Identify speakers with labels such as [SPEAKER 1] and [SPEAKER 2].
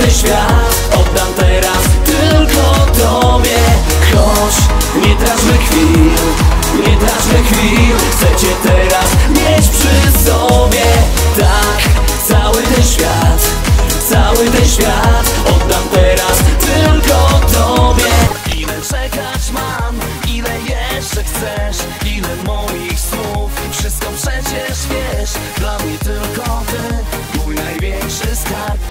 [SPEAKER 1] ten świat oddam teraz tylko tobie. Chodź, nie traćmy chwil, nie traćmy chwil. Chcę cię teraz mieć przy sobie. Tak, cały ten świat oddam teraz tylko tobie. Ile czekać mam, ile jeszcze chcesz, ile moich słów, wszystko przecież wiesz. Dla mnie tylko ty, mój największy skarb.